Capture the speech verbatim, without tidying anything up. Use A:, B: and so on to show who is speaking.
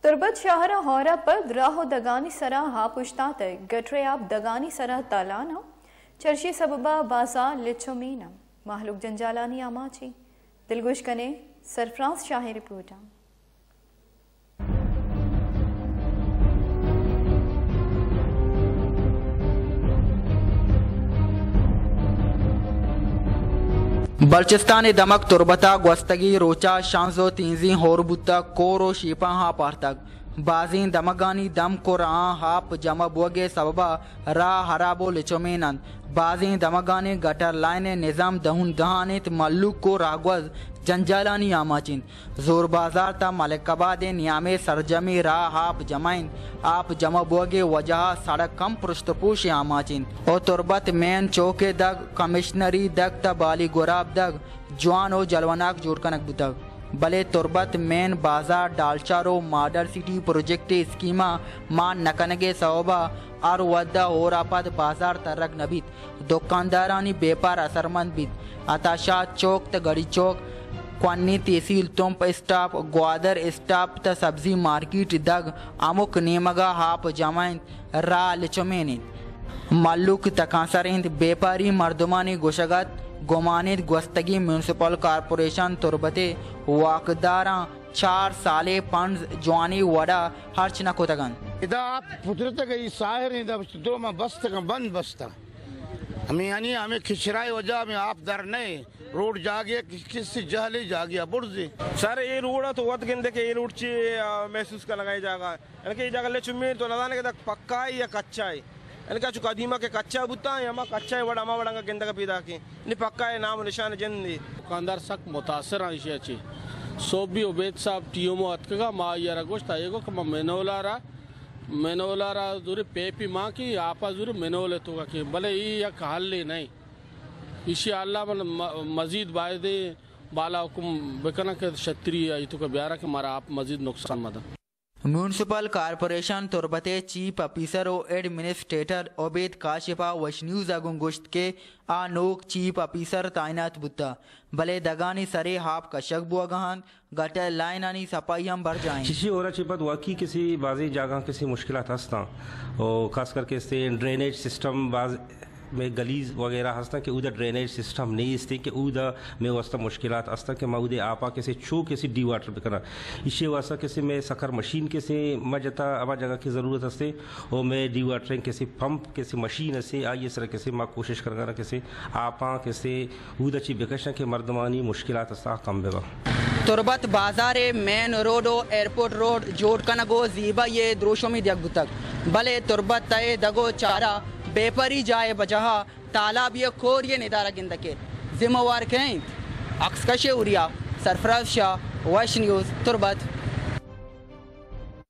A: तुरबत शहर हौरा पर राहो दगानी सरा हा पुश्तात गटरे आप दगानी सरा तालाना चर्ची सबबा बाजार लिचोमीना महलूक जंजालानी आमाची दिलगुश कने सरफराज शाही रिपोर्ट।
B: बलचिस्तान दमक तुरबता gwastagi रोचा शांजो तीनजी होरबुता कोरो शीपा हा पार्तक बाजीन दमगानी दम को रा हाप जमा बोगे सबबा रा हराबो लिचोमेनन बाजीन दमगाने गटर लाइने निजाम दहुन दहानित मल्लुक को रागवज जंजालानी आमाचिन जोर बाजार ता मलिकाबादे नियामे सरजमी रा हाप जमाइन आप जमा बोगे वजह सड़क कम पृष्ठपोष आमाचिन और तुरबत मेन चौके दग कमिश्नरी दग ता बाली गुराब दग जवान और जलवनाक जोड़कनक बुतग भले तुरबत मेन बाजार डालचारो मॉडल सिटी प्रोजेक्ट स्कीमा मान नकनगे सवबा और वद्दा और आपद बाजार तरक नबीत दुकानदारानी बेपार असरमंद बीत अताशा चौक त गड़ी चौक क्वानी तहसील तुम स्टाफ ग्वादर स्टाफ त सब्जी मार्केट दग अमुक नेमगा हाप जमाइन रा लिचमेन मल्लुक तकासरिंद बेपारी मर्दमानी गोशगत गुमानिद gwastagi म्यूनसिपल कारपोरेशन तुरबते वाकदारा चार साले पंड जवानी वड़ा हर्च न कोतगन
C: इदा आप पुत्रत गई साहिर इदा दो में बस्त का बंद बस्ता हमें यानी हमें खिचराई वजह में आप दर नहीं रोड जा गया किससे जहले जा गया बुर्जे
D: सर ये रोड तो वत गेंदे के ये रोड ची महसूस कर लगाई जाएगा इनके जगह ले चुम्मी तो नदाने के तक पक्का है या कच्चा है इनका चुका दीमा के कच्चा बुता है हमा कच्चा है वड़ा हमा वड़ा का गेंदा का पीदा की नहीं पक्का है नाम निशान जन्दी
E: दुकानदार सक मुतासर आइशे अच्छी सोबी उबैद साहब टीओमो अतका मा यार गोश्त आएगो कम मेनोलारा मेनोलारा दूरी पेपी माँ की आपा दूरी मेनोले तो का भले ये या कहले नहीं इसी अल्लाह मन मजीद बायदे बाला हुकुम बेकना के क्षत्रिय आई तो का ब्यारा के मारा आप मजीद नुकसान मदा
B: म्यूनसिपल कारपोरेशन तुरबते चीफ ऑफिसर और एडमिनिस्ट्रेटर ओबेद काशिफा वशन्यूज अगुंगुश्त के आनोक चीफ ऑफिसर तैनात बुत्ता भले दगानी सरे हाप का शक बुआगहान गटर लाइन आनी सफाई हम भर जाएं
F: किसी और चिपत वाकई किसी बाजी जगह किसी मुश्किलात हस्ता और खास करके इससे ड्रेनेज सिस्टम बाज में गलीज वगैरह हंसता कि उधर ड्रेनेज सिस्टम नहीं इसते कि उधर में वास्ता मुश्किलात हंसता कि मैं उधर आपा कैसे छू कैसे डी वाटर पे करना इसे वास्ता कैसे मैं सखर मशीन कैसे मजता अब जगह की ज़रूरत हंसते और मैं डी वाटरिंग कैसे पंप कैसे मशीन से आई सर कैसे मैं कोशिश कर कैसे आपा कैसे उधर अच्छी बेकशा के मर्दमानी मुश्किलात हंसता कम बेगा
B: तुरबत बाजार मेन रोड और एयरपोर्ट रोड जोड़ कनगो जीबा ये द्रोशोमी दियक बुतक भले तुरबत तय दगो चारा बेपरी जाए बजहा तालाब ये खोर ये निदारा गिंदके जिम्मेवार कहीं अक्सकशे उरिया सरफराज शाह वश न्यूज़ तुरबत।